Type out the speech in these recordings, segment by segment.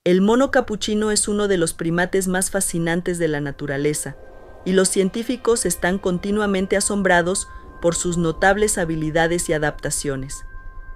El mono capuchino es uno de los primates más fascinantes de la naturaleza, y los científicos están continuamente asombrados por sus notables habilidades y adaptaciones.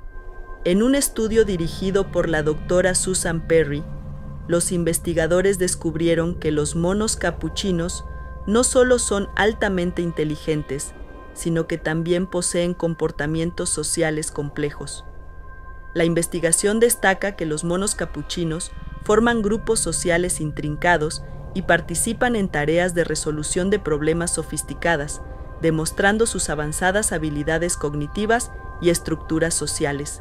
En un estudio dirigido por la doctora Susan Perry, los investigadores descubrieron que los monos capuchinos no solo son altamente inteligentes, sino que también poseen comportamientos sociales complejos. La investigación destaca que los monos capuchinos forman grupos sociales intrincados y participan en tareas de resolución de problemas sofisticadas, demostrando sus avanzadas habilidades cognitivas y estructuras sociales.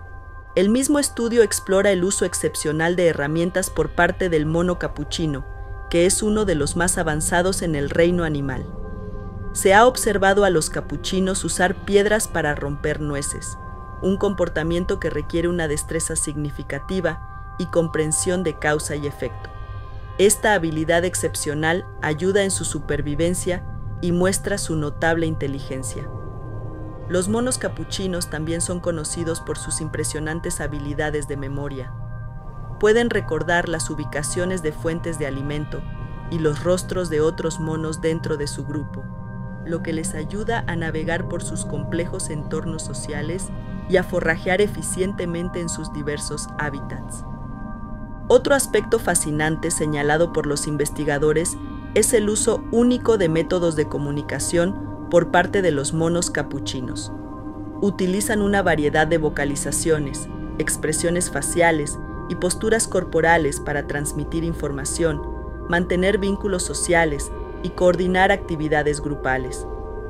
El mismo estudio explora el uso excepcional de herramientas por parte del mono capuchino, que es uno de los más avanzados en el reino animal. Se ha observado a los capuchinos usar piedras para romper nueces, un comportamiento que requiere una destreza significativa y comprensión de causa y efecto. Esta habilidad excepcional ayuda en su supervivencia y muestra su notable inteligencia. Los monos capuchinos también son conocidos por sus impresionantes habilidades de memoria. Pueden recordar las ubicaciones de fuentes de alimento y los rostros de otros monos dentro de su grupo, lo que les ayuda a navegar por sus complejos entornos sociales y a forrajear eficientemente en sus diversos hábitats. Otro aspecto fascinante señalado por los investigadores es el uso único de métodos de comunicación por parte de los monos capuchinos. Utilizan una variedad de vocalizaciones, expresiones faciales y posturas corporales para transmitir información, mantener vínculos sociales y coordinar actividades grupales.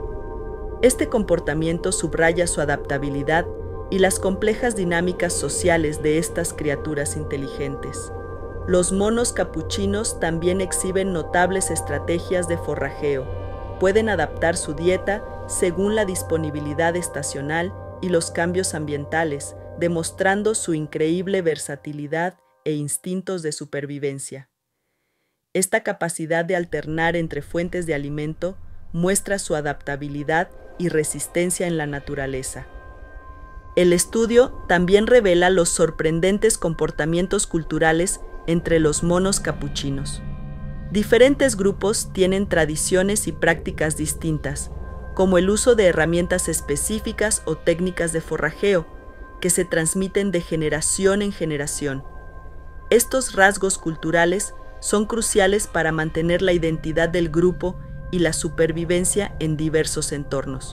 Este comportamiento subraya su adaptabilidad y las complejas dinámicas sociales de estas criaturas inteligentes. Los monos capuchinos también exhiben notables estrategias de forrajeo. Pueden adaptar su dieta según la disponibilidad estacional y los cambios ambientales, demostrando su increíble versatilidad e instintos de supervivencia. Esta capacidad de alternar entre fuentes de alimento muestra su adaptabilidad y resistencia en la naturaleza. El estudio también revela los sorprendentes comportamientos culturales entre los monos capuchinos. Diferentes grupos tienen tradiciones y prácticas distintas, como el uso de herramientas específicas o técnicas de forrajeo, que se transmiten de generación en generación. Estos rasgos culturales son cruciales para mantener la identidad del grupo y la supervivencia en diversos entornos.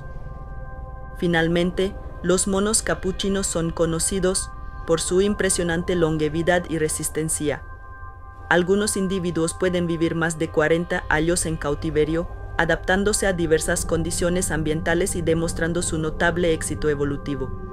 Finalmente, los monos capuchinos son conocidos por su impresionante longevidad y resistencia. Algunos individuos pueden vivir más de 40 años en cautiverio, adaptándose a diversas condiciones ambientales y demostrando su notable éxito evolutivo.